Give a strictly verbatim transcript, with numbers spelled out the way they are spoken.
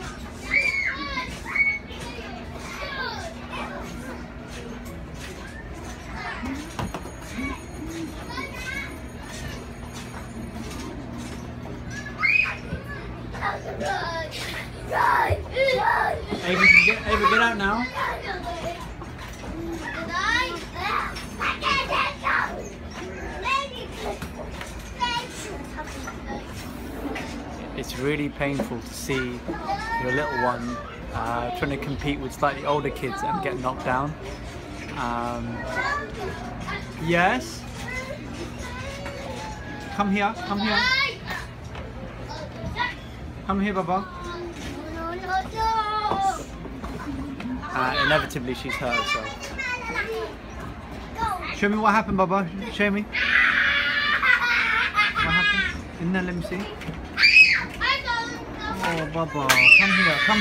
Ava, get, Ava, get out now. It's really painful to see your little one uh, trying to compete with slightly older kids and get knocked down. Um, yes? Come here, come here. Come here, Baba. Uh, inevitably she's hurt herself. Show me what happened, Baba. Show me. What happened? In there, let me see. Oh, Baba. Come here. Come